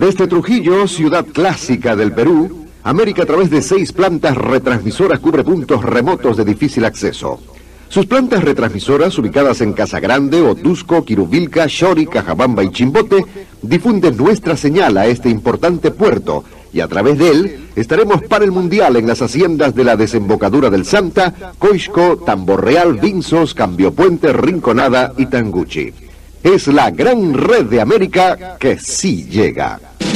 Desde Trujillo, ciudad clásica del Perú, América a través de 6 plantas retransmisoras cubre puntos remotos de difícil acceso. Sus plantas retransmisoras, ubicadas en Casagrande, Otusco, Quiruvilca, Shori, Cajabamba y Chimbote, difunden nuestra señal a este importante puerto, y a través de él estaremos para el Mundial en las haciendas de la desembocadura del Santa, Coixco, Tamborreal, Vinzos, Cambiopuente, Rinconada y Tanguchi. Es la gran red de América que sí llega.